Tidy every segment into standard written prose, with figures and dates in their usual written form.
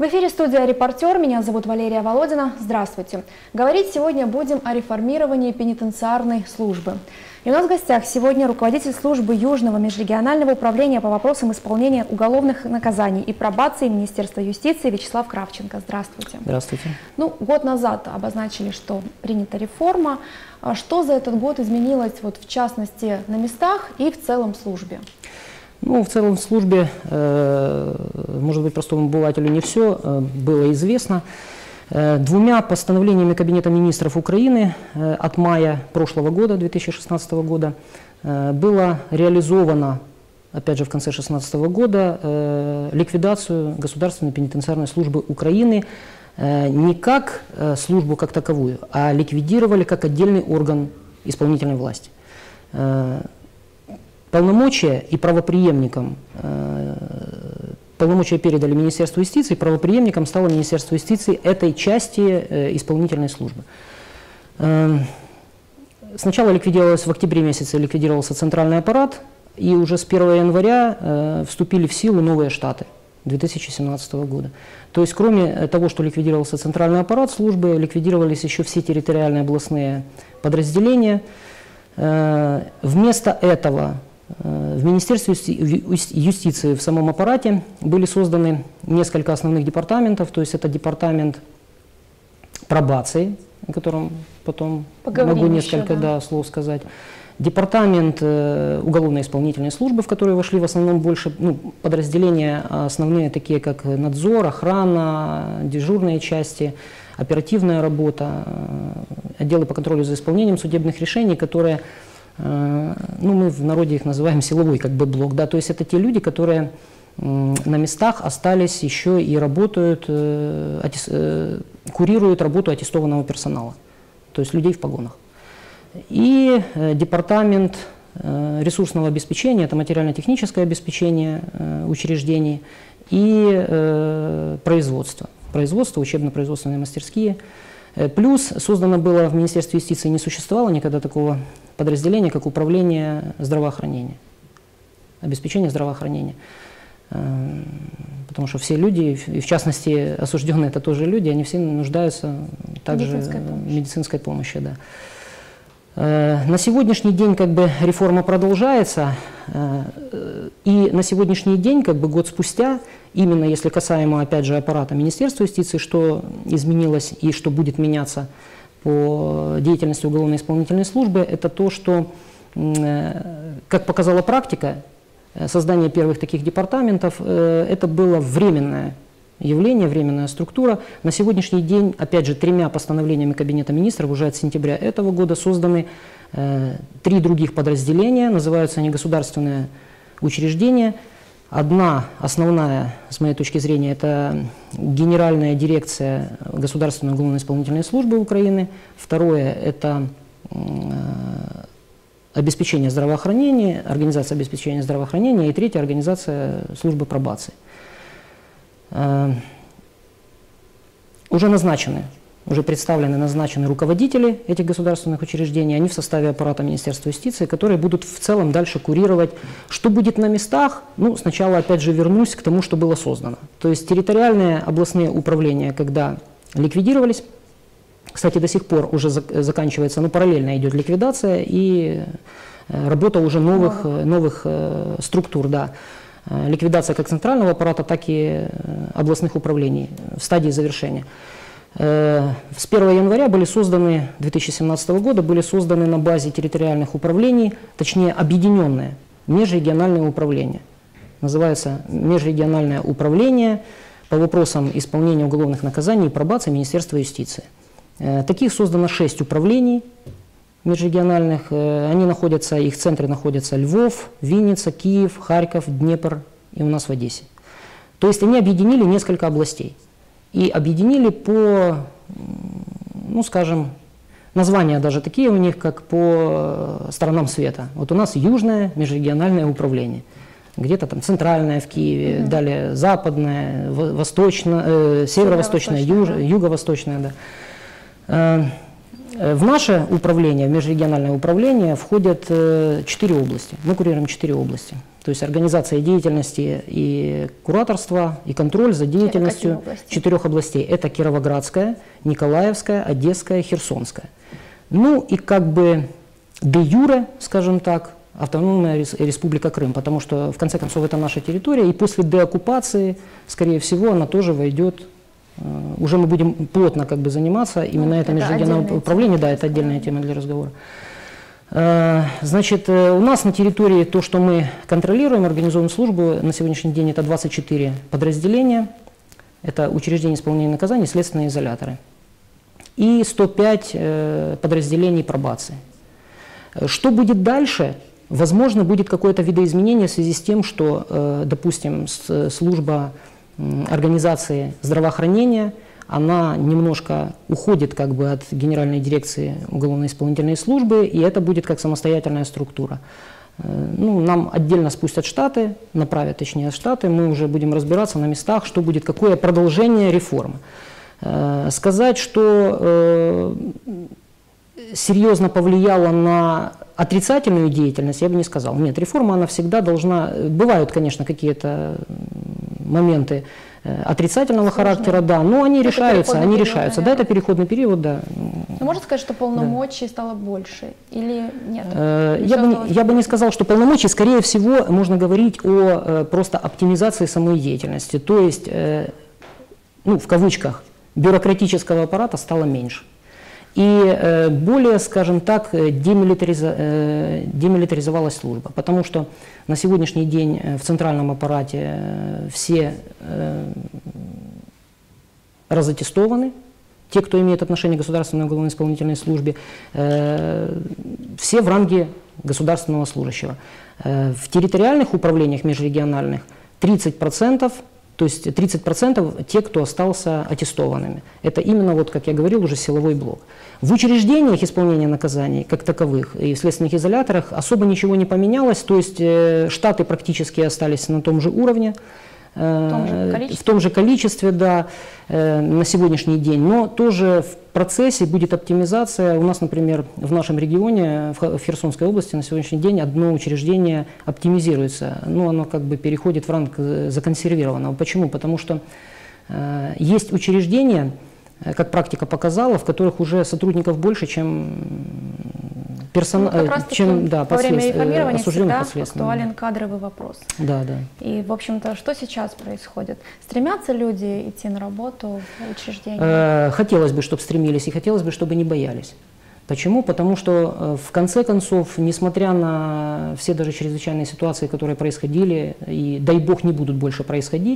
В эфире студия «Репортер». Меня зовут Валерия Володина. Здравствуйте. Говорить сегодня будем о реформировании пенитенциарной службы. И у нас в гостях сегодня руководитель службы Южного межрегионального управления по вопросам исполнения уголовных наказаний и пробации Министерства юстиции Вячеслав Кравченко. Здравствуйте. Здравствуйте. Год назад обозначили, что принята реформа. Что за этот год изменилось, в частности, на местах и в целом в службе? В целом в службе, может быть, простому обывателю не все было известно. Двумя постановлениями Кабинета министров Украины от мая прошлого года, 2016 года, было реализовано, опять же в конце 2016 года, ликвидацию Государственной пенитенциарной службы Украины не как службу как таковую, а ликвидировали как отдельный орган исполнительной власти. Полномочия и правопреемником, полномочия передали Министерству юстиции, правопреемником стало Министерство юстиции этой части исполнительной службы. Сначала ликвидировалось в октябре месяце, ликвидировался центральный аппарат, и уже с 1 января вступили в силу новые штаты 2017 года. То есть кроме того, что ликвидировался центральный аппарат службы, ликвидировались еще все территориальные областные подразделения. Вместо этого в Министерстве юстиции в самом аппарате были созданы несколько основных департаментов, то есть это департамент пробации, о котором потом могу несколько слов сказать, департамент уголовно-исполнительной службы, в который вошли в основном больше подразделения основные, такие как надзор, охрана, дежурные части, оперативная работа, отделы по контролю за исполнением судебных решений, которые мы в народе их называем силовой блок, то есть это те люди, которые на местах остались еще и работают, курируют работу аттестованного персонала, то есть людей в погонах. И департамент ресурсного обеспечения, это материально-техническое обеспечение учреждений, и производство, учебно-производственные мастерские. Плюс создано было в Министерстве юстиции, не существовало никогда такого подразделения, как управление здравоохранения, обеспечение здравоохранения. Потому что все люди, и в частности осужденные, это тоже люди, они все нуждаются также в медицинской помощи. Да. На сегодняшний день реформа продолжается, и на сегодняшний день, год спустя, именно если касаемо, опять же, аппарата Министерства юстиции, что изменилось и что будет меняться по деятельности уголовно-исполнительной службы, это то, что, как показала практика, создание первых таких департаментов, это было временное явление, временная структура. На сегодняшний день, опять же, 3 постановлениями Кабинета министров уже от сентября этого года созданы 3 других подразделения, называются они государственные учреждения. Одна основная, с моей точки зрения, это Генеральная дирекция Государственной уголовно-исполнительной службы Украины. Второе – это обеспечение здравоохранения, организация обеспечения здравоохранения. И третья – организация службы пробации. Уже назначены руководители этих государственных учреждений, они в составе аппарата Министерства юстиции, которые будут в целом дальше курировать, что будет на местах. Сначала опять же вернусь к тому, что было создано. То есть территориальные областные управления, когда ликвидировались, кстати, до сих пор уже заканчивается, параллельно идет ликвидация и работа уже новых структур, да. Ликвидация как центрального аппарата, так и областных управлений в стадии завершения. С 1 января 2017 года были созданы на базе территориальных управлений, точнее объединенные межрегиональные управления. Называется межрегиональное управление по вопросам исполнения уголовных наказаний и пробации Министерства юстиции. Таких создано 6 управлений межрегиональных. Их центры находятся Львов, Винница, Киев, Харьков, Днепр и у нас в Одессе. То есть они объединили несколько областей. И объединили по, скажем, названия даже такие у них, как по сторонам света. Вот у нас Южное межрегиональное управление. Где-то там центральное в Киеве, далее западное, восточное, северо-восточное, юго-восточное. Да. В наше управление, в межрегиональное управление, входят 4 области. Мы курируем 4 области. То есть организация деятельности и кураторство, и контроль за деятельностью 4 областей. Это Кировоградская, Николаевская, Одесская, Херсонская. Ну и как бы де юре, скажем так, автономная республика Крым, потому что в конце концов это наша территория, и после деоккупации, скорее всего, она тоже войдет, уже мы будем плотно как бы заниматься именно это межрегиональное управление, да, это отдельная тема для разговора. Значит, у нас на территории то, что мы контролируем, организуем службу, на сегодняшний день это 24 подразделения, это учреждения исполнения наказаний, следственные изоляторы, и 105 подразделений пробации. Что будет дальше? Возможно, будет какое-то видоизменение в связи с тем, что, допустим, служба организации здравоохранения, она немножко уходит как бы от Генеральной дирекции уголовно-исполнительной службы, и это будет как самостоятельная структура. Ну, нам отдельно спустят штаты, направят, точнее, штаты, мы уже будем разбираться на местах, что будет, какое продолжение реформы. Сказать, что серьезно повлияла на отрицательную деятельность, я бы не сказал. Нет, реформа, она всегда должна... Бывают, конечно, какие-то моменты отрицательного характера, да, но они решаются, Да, это переходный период, да. Но можно сказать, что полномочий стало больше или нет? Я бы не сказал, что полномочий, скорее всего, можно говорить о просто оптимизации самой деятельности, то есть, ну, в кавычках, бюрократического аппарата стало меньше. И более, скажем так, демилитаризовалась служба, потому что на сегодняшний день в центральном аппарате все разаттестованы, те, кто имеет отношение к государственной уголовно-исполнительной службе, все в ранге государственного служащего. В территориальных управлениях межрегиональных 30%, то есть 30% те, кто остался аттестованными. Это именно, вот, как я говорил, уже силовой блок. В учреждениях исполнения наказаний, как таковых, и в следственных изоляторах особо ничего не поменялось, то есть штаты практически остались на том же уровне, в том же количестве, да, на сегодняшний день, но тоже в процессе будет оптимизация. У нас, например, в нашем регионе, в Херсонской области на сегодняшний день одно учреждение оптимизируется, но оно как бы переходит в ранг законсервированного. Почему? Потому что есть учреждения, как практика показала, в которых уже сотрудников больше, чем персонал, да, во время реформирования всегда актуален кадровый вопрос. Да, да. И, в общем-то, что сейчас происходит? Стремятся люди идти на работу в учреждение? Хотелось бы, чтобы стремились, и хотелось бы, чтобы не боялись. Почему? Потому что, в конце концов, несмотря на все даже чрезвычайные ситуации, которые происходили, и, дай бог, не будут больше происходить,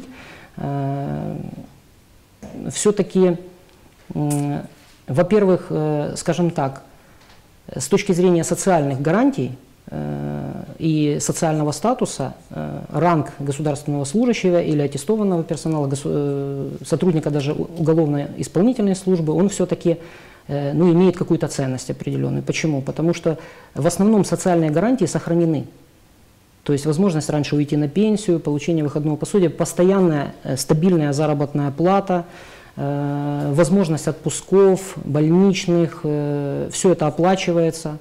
все-таки, во-первых, скажем так, с точки зрения социальных гарантий и социального статуса, ранг государственного служащего или аттестованного персонала, сотрудника даже уголовно-исполнительной службы, он все-таки имеет какую-то ценность определенную. Почему? Потому что в основном социальные гарантии сохранены. То есть возможность раньше уйти на пенсию, получение выходного пособия, постоянная стабильная заработная плата, возможность отпусков, больничных, все это оплачивается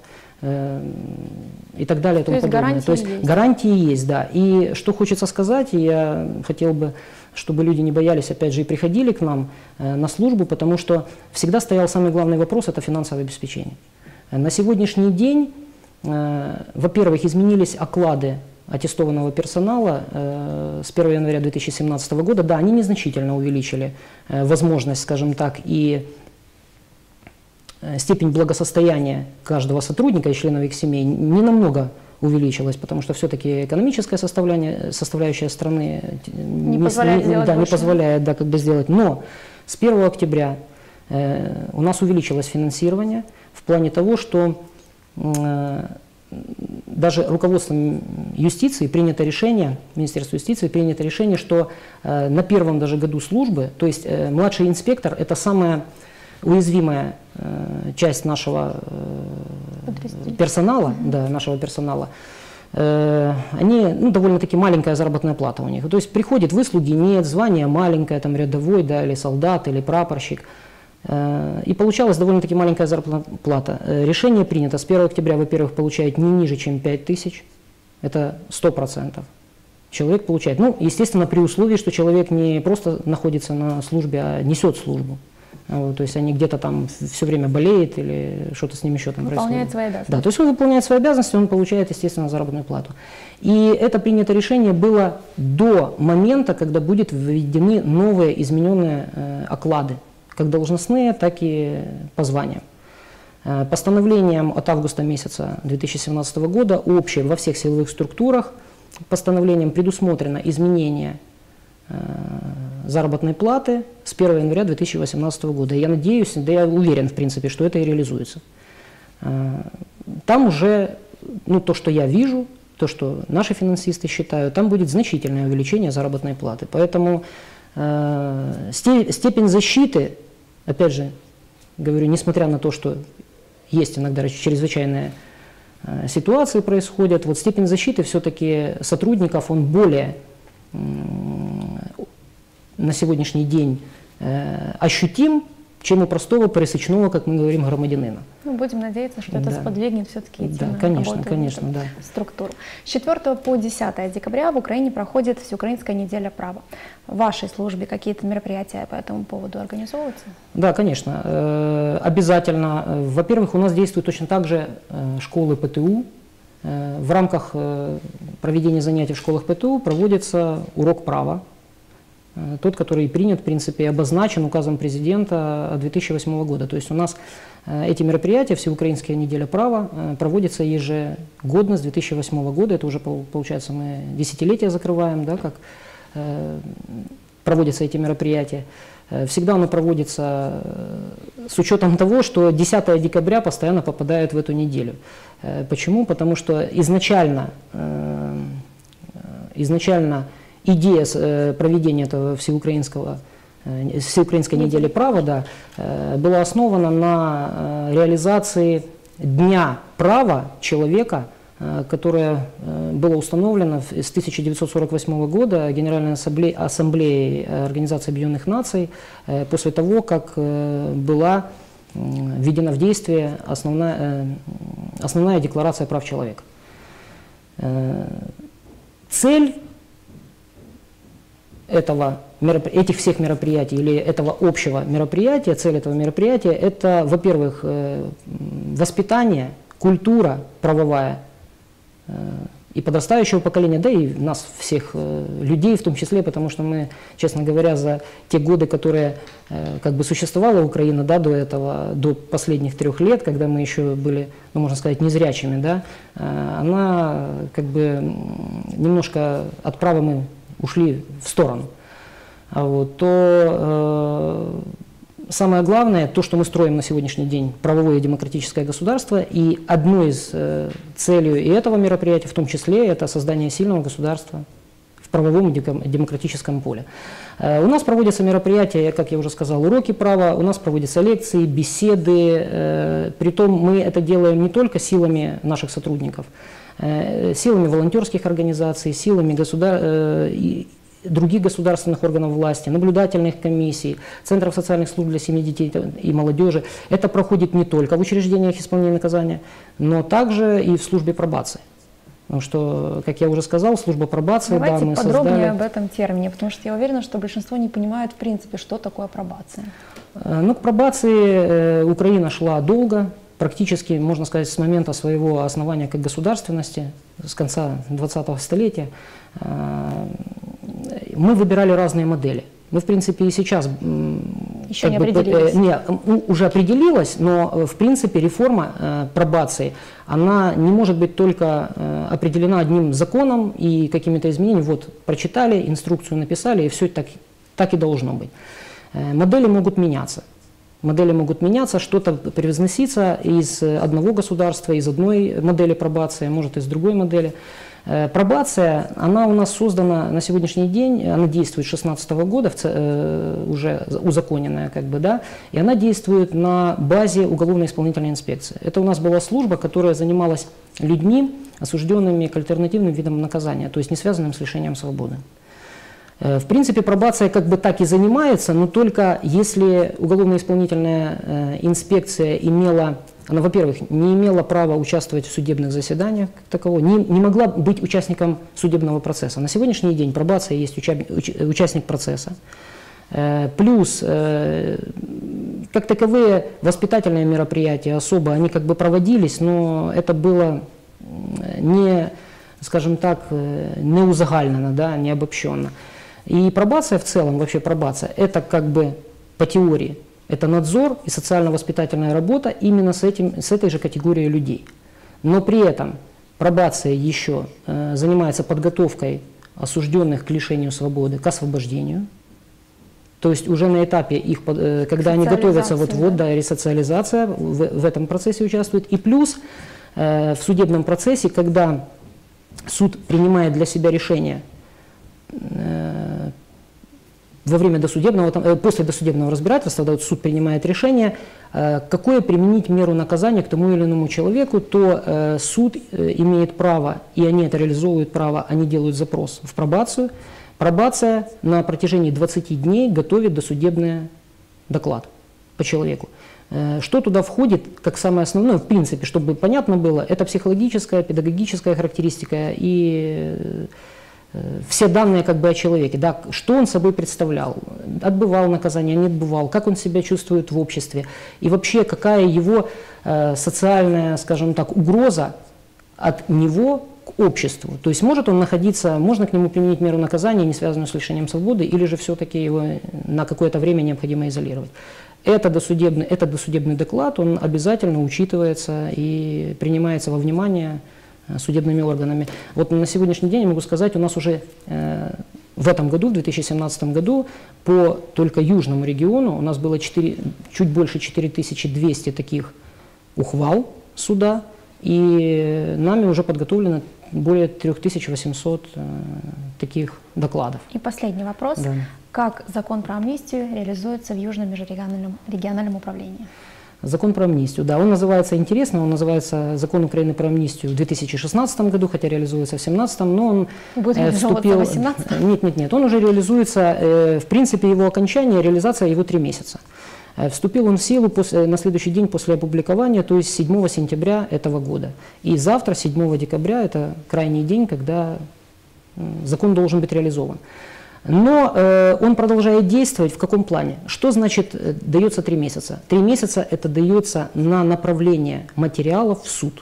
и так далее. То есть гарантии есть, да. И что хочется сказать, я хотел бы, чтобы люди не боялись, опять же, и приходили к нам на службу, потому что всегда стоял самый главный вопрос – это финансовое обеспечение. На сегодняшний день, во-первых, изменились оклады аттестованного персонала с 1 января 2017 года, да, они незначительно увеличили возможность, скажем так, и степень благосостояния каждого сотрудника и членов их семей не намного увеличилась, потому что все-таки экономическая составляющая страны не позволяет сделать. Но с 1 октября у нас увеличилось финансирование в плане того, что даже руководством юстиции принято решение, Министерство юстиции принято решение, что на первом даже году службы, то есть младший инспектор – это самая уязвимая часть нашего персонала, они, довольно-таки маленькая заработная плата у них. То есть приходит, выслуги нет, звание маленькое, там рядовой, да, или солдат, или прапорщик. И получалась довольно-таки маленькая заработная плата. Решение принято с 1 октября, во-первых, получает не ниже, чем 5000. Это 100%. Человек получает. Ну, естественно, при условии, что человек не просто находится на службе, а несет службу. Вот, то есть они где-то там все время болеют или что-то с ним еще там выполняет происходит. Свои обязанности. Да, то есть он выполняет свои обязанности, он получает, естественно, заработную плату. И это принятое решение было до момента, когда будут введены новые измененные оклады, как должностные, так и по званиям. Постановлением от августа месяца 2017 года общее во всех силовых структурах постановлением предусмотрено изменение заработной платы с 1 января 2018 года. Я надеюсь, да я уверен, в принципе, что это и реализуется. Там уже, ну, то, что я вижу, то, что наши финансисты считают, там будет значительное увеличение заработной платы. Поэтому степень защиты, опять же, говорю, несмотря на то, что есть иногда чрезвычайные ситуации происходят, вот степень защиты все-таки сотрудников, он более на сегодняшний день ощутим, чем у простого пересечного, как мы говорим, громадянина. Ну, будем надеяться, что это сподвигнет все-таки да, конечно, да. структуру. С 4 по 10 декабря в Украине проходит Всеукраинская неделя права. В вашей службе какие-то мероприятия по этому поводу организовываются? Да, конечно, обязательно. Во-первых, у нас действуют точно так же школы ПТУ. В рамках проведения занятий в школах ПТУ проводится урок права. Тот, который принят, в принципе, и обозначен указом президента 2008 года. То есть у нас эти мероприятия, Всеукраинская неделя права, проводятся ежегодно с 2008 года. Это уже, получается, мы десятилетие закрываем, да, как проводятся эти мероприятия. Всегда оно проводится с учетом того, что 10 декабря постоянно попадает в эту неделю. Почему? Потому что изначально идея проведения этого Всеукраинской недели права, да, была основана на реализации Дня права человека, которое было установлено с 1948 года Генеральной Ассамблеей Организации Объединенных Наций после того, как была введена в действие основная Декларация прав человека. Цель этих всех мероприятий или этого общего мероприятия, цель этого мероприятия – это, во-первых, воспитание, культура правовая и подрастающего поколения, да и нас всех людей в том числе, потому что мы, честно говоря, за те годы, которые как бы существовала Украина, да, до этого, до последних 3 лет, когда мы еще были, ну, можно сказать, незрячими, да, она как бы немножко от права мы ушли в сторону. Вот, то самое главное, то, что мы строим на сегодняшний день, правовое и демократическое государство, и одной из целей и этого мероприятия, в том числе, это создание сильного государства в правовом и демократическом поле. У нас проводятся мероприятия, как я уже сказал, уроки права, у нас проводятся лекции, беседы, притом мы это делаем не только силами наших сотрудников, силами волонтерских организаций, силами других государственных органов власти, наблюдательных комиссий, центров социальных служб для семьи, детей и молодежи. Это проходит не только в учреждениях исполнения наказания, но также и в службе пробации. Потому что, как я уже сказал, служба пробации, давайте да, мы подробнее создали... об этом термине, потому что я уверена, что большинство не понимает, в принципе, что такое пробация. Ну, к пробации Украина шла долго, практически, можно сказать, с момента своего основания как государственности, с конца 20-го столетия. Мы выбирали разные модели. Мы, в принципе, и сейчас... Еще не определились? Уже определилась, но, в принципе, реформа пробации, она не может быть только определена одним законом и какими-то изменениями. Вот, прочитали, инструкцию написали, и все так и должно быть. Модели могут меняться. Модели могут меняться, что-то превозноситься из одного государства, из одной модели пробации, может из другой модели. Пробация, она у нас создана на сегодняшний день, она действует с 2016 года, уже узаконенная, как бы, да, и она действует на базе уголовно-исполнительной инспекции. Это у нас была служба, которая занималась людьми, осужденными к альтернативным видам наказания, то есть не связанным с лишением свободы. В принципе, пробация как бы так и занимается, но только если уголовно-исполнительная инспекция имела она, во-первых, не имела права участвовать в судебных заседаниях как такового, не могла быть участником судебного процесса. На сегодняшний день пробация есть участник процесса. Плюс, как таковые воспитательные мероприятия особо, они как бы проводились, но это было не, скажем так, не узагальнено, да, не обобщенно. И пробация в целом, вообще пробация, это как бы по теории, это надзор и социально-воспитательная работа именно с этой же категорией людей. Но при этом пробация еще занимается подготовкой осужденных к лишению свободы, к освобождению. То есть уже на этапе их, когда они готовятся, да, ресоциализация, в этом процессе участвует. И плюс в судебном процессе, когда суд принимает для себя решение во время досудебного, после досудебного разбирательства, да, суд принимает решение, какое применить меру наказания к тому или иному человеку, то суд имеет право, и они это реализовывают право, они делают запрос в пробацию. Пробация на протяжении 20 дней готовит досудебный доклад по человеку. Что туда входит, как самое основное, в принципе, чтобы понятно было, это психологическая, педагогическая характеристика и все данные как бы о человеке, да, что он собой представлял, отбывал наказание, не отбывал, как он себя чувствует в обществе и вообще какая его социальная, скажем так, угроза от него к обществу. То есть может он находиться, можно к нему применить меру наказания, не связанную с лишением свободы, или же все-таки его на какое-то время необходимо изолировать. Этот досудебный доклад, он обязательно учитывается и принимается во внимание судебными органами. Вот на сегодняшний день я могу сказать, у нас уже в этом году, в 2017 году, по только южному региону у нас было чуть больше 4200 таких ухвал суда, и нами уже подготовлено более 3800 таких докладов. И последний вопрос. Да. Как закон про амнистию реализуется в Южном межрегиональном управлении? Закон про амнистию, да, он называется интересно, он называется Закон Украины про амнистию в 2016 году, хотя реализуется в 2017, но он вступил... В 2018? Нет, он уже реализуется, в принципе, его окончание, реализация его 3 месяца. Вступил он в силу на следующий день после опубликования, то есть 7 сентября этого года. И завтра, 7 декабря, это крайний день, когда закон должен быть реализован. Но он продолжает действовать в каком плане? Что значит дается 3 месяца? 3 месяца это дается на направление материалов в суд.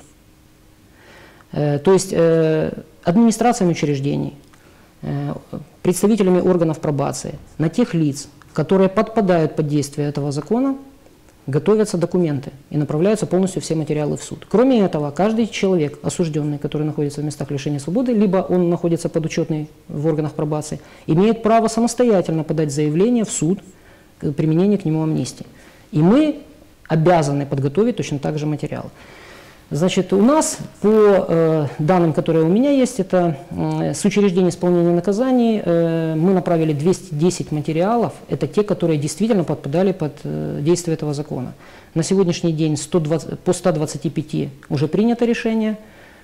То есть администрациями учреждений, представителями органов пробации, на тех лиц, которые подпадают под действие этого закона, готовятся документы и направляются полностью все материалы в суд. Кроме этого, каждый человек, осужденный, который находится в местах лишения свободы, либо он находится подучетный в органах пробации, имеет право самостоятельно подать заявление в суд о применении к нему амнистии. И мы обязаны подготовить точно так же материалы. Значит, у нас, по данным, которые у меня есть, это с учреждения исполнения наказаний мы направили 210 материалов, это те, которые действительно подпадали под действие этого закона. На сегодняшний день по 125 уже принято решение,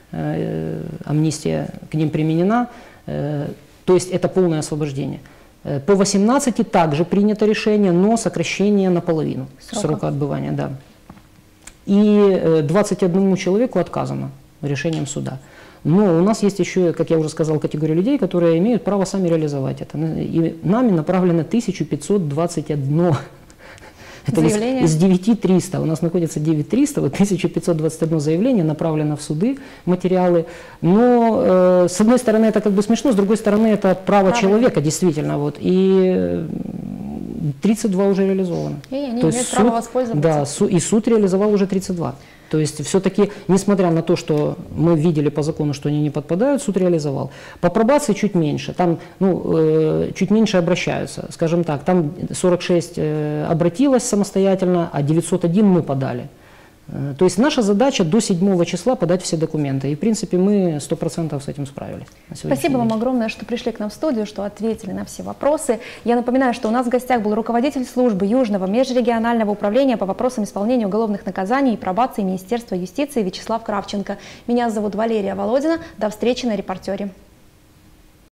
амнистия к ним применена, то есть это полное освобождение. По 18 также принято решение, но сокращение наполовину срока отбывания. Да. И 21 человеку отказано решением суда. Но у нас есть еще, как я уже сказал, категория людей, которые имеют право сами реализовать это. И нами направлено 1521. Это из 9300. У нас находится 9300, вот 1521 заявление направлено в суды, материалы. Но с одной стороны это как бы смешно, с другой стороны это право человека действительно. Вот. И 32 уже реализовано. И они имеют право воспользоваться. Да, и суд реализовал уже 32. То есть все-таки, несмотря на то, что мы видели по закону, что они не подпадают, суд реализовал. По пробации чуть меньше, там чуть меньше обращаются. Скажем так, там 46 обратилось самостоятельно, а 901 мы подали. То есть наша задача до 7 числа подать все документы. И, в принципе, мы 100% с этим справились. Спасибо вам огромное, что пришли к нам в студию, что ответили на все вопросы. Я напоминаю, что у нас в гостях был руководитель службы Южного межрегионального управления по вопросам исполнения уголовных наказаний и пробации Министерства юстиции Вячеслав Кравченко. Меня зовут Валерия Володина. До встречи на «Репортере».